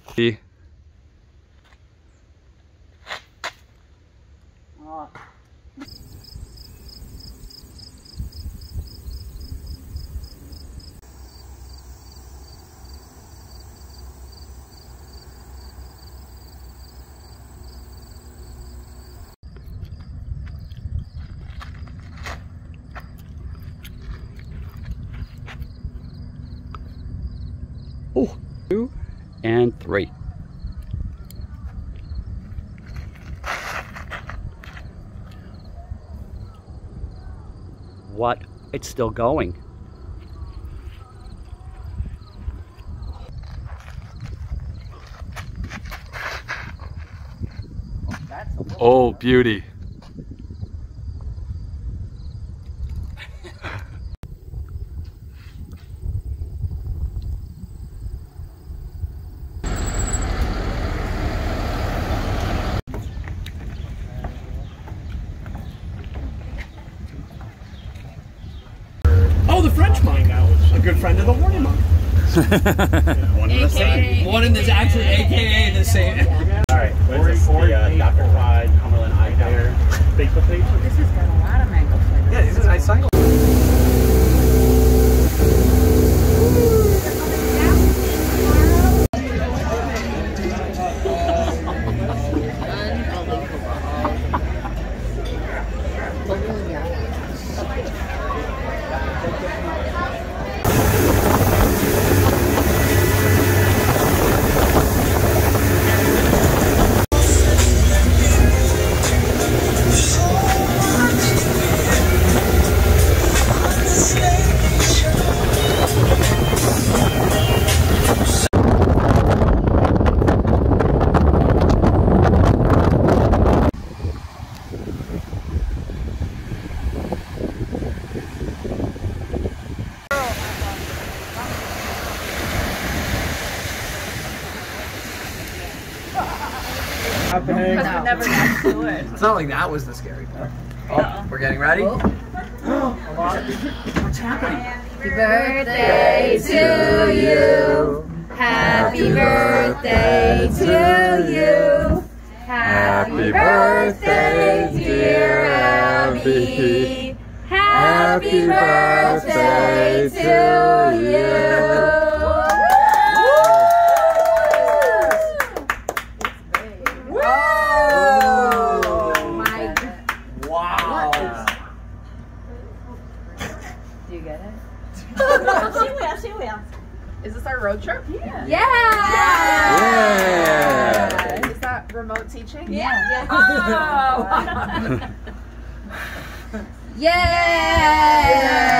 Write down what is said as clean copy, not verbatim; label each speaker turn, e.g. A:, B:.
A: See? Oh, 2 and 3. What? It's still going. Oh, beauty.
B: Oh, the French monk. A good friend of the horny monk. One and the same. One and the actually AKA the same. Alright, what's this? The Dr. Clyde, Cumberland Eye Care. Facebook page?
C: This has got a lot of mango flavor.
B: Yeah, this is a nice cycle.
C: Happening. Because we never got to it.
B: It's not like that was the scary part. Oh, we're getting ready? What's happening?
D: Happy birthday to you. Happy birthday to you. Happy birthday, dear Abby. Happy birthday to you.
C: Do you get it?
D: She will.
C: Is this our road trip? Yeah.
A: Yeah.
C: Is that remote teaching?
D: Yeah.
C: Oh.
D: Yay!